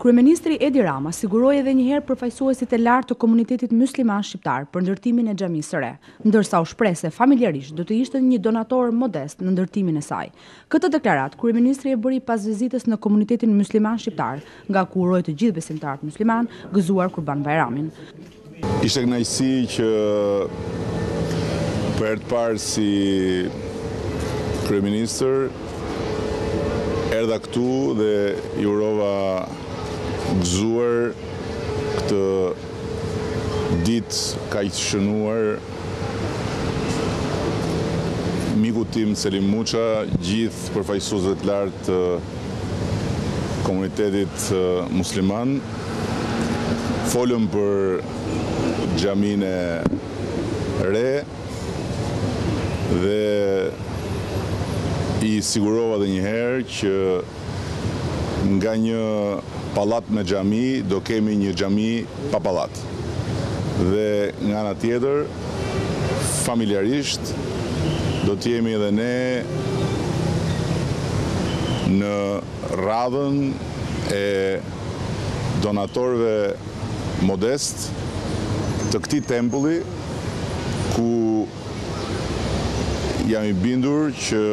Kryeministri Edi Rama siguroi edhe një herë përfaqësuesit e lartë të komunitetit musliman shqiptar për ndërtimin e xhamisë së re, ndërsa u shpreh se familjarisht do të ishte një donator modest në ndërtimin e saj. Këtë deklaratë kryeministri e bëri pas vizitës në komunitetin musliman shqiptar, nga ku uroi të gjithë besimtarët musliman gëzuar Kurban Bayramin. Ishte kënaqësi që për herë të parë si kryeministër erdha këtu dhe i urova gëzuar këtë ditë kaq të shënuar miku tim Selim Muça, gjithë përfaqësuesve të lartë të komunitetit musliman. Folëm për xhaminë e re dhe i sigurova edhe një herë që nga një pallat me xhami do kemi një xhami pa pallat. Dhe nga ana tjetër, familjarisht do të jemi edhe ne në radhën e donatorëve modest të këtij tempulli, ku jam i bindur që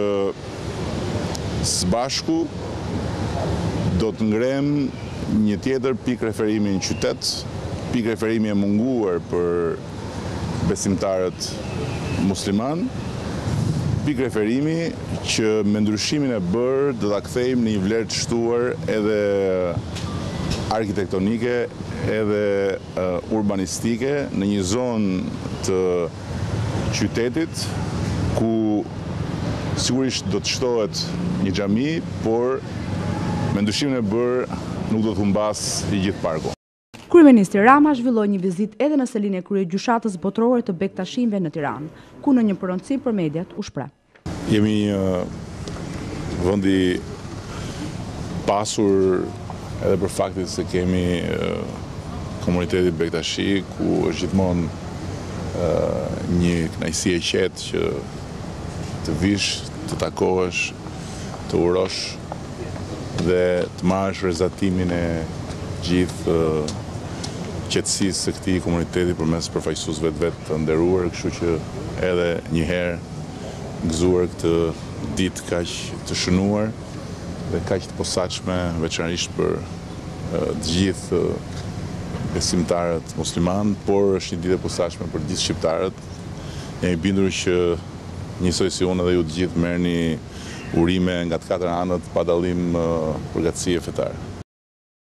së bashku do të ngrem një tjetër pikë referimi në qytet, pikë referimi e munguar për besimtarët musliman, pikë referimi që me ndryshimin e bërë do ta kthejmë në një vlerë të shtuar edhe arkitektonike, edhe urbanistike në një zonë të qytetit ku sigurisht do të shtohet një xhami, por me ndryshimin e bërë nuk do të humbas i gjithë parku. Kryeministri Rama zhvilloi një vizitë edhe në selinë e kryegjyshatës botërore të Bektashimve në Tiranë, ku në një pronësi për mediat u shpreh. Jemi një vend i pasur edhe për faktin se kemi komunitetin Bektashi, ku është gjithmonë një kënaqësi e qetë që të vish, të takohesh, të urosh dhe të marrësh rezatimin e gjithë qetësisë së këtij komuniteti përmes përfaqësuesve të vet të nderuar, kështu që edhe një herë gëzuar këtë ditë kaq të shënuar dhe kaq të posaçme, veçanërisht për të gjithë besimtarët musliman, por është një ditë e posaçme për të gjithë shqiptarët. Jam i bindur që njësoj si unë edhe ju të gjithë merrni urime nga të katër anët pa dallim përgatësie fetare.